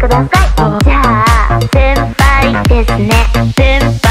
ください。じゃあ先輩ですね。先